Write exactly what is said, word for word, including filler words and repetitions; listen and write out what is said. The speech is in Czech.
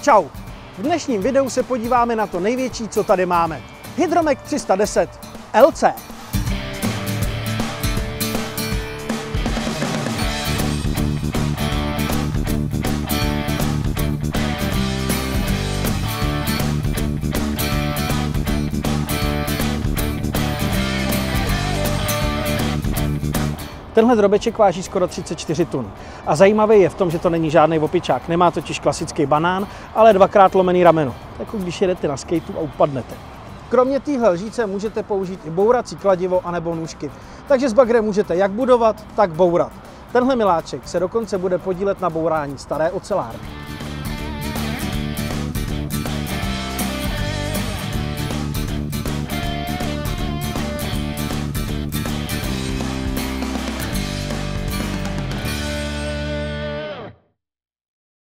Čau! V dnešním videu se podíváme na to největší, co tady máme. Hydromek tři sta deset L C. Tenhle drobeček váží skoro třicet čtyři tun. A zajímavý je v tom, že to není žádný opičák. Nemá totiž klasický banán, ale dvakrát lomený rameno. Jako když jedete na skateu a upadnete. Kromě téhle lžíce můžete použít i bourací kladivo anebo nůžky. Takže s bagrem můžete jak budovat, tak bourat. Tenhle miláček se dokonce bude podílet na bourání staré ocelárny.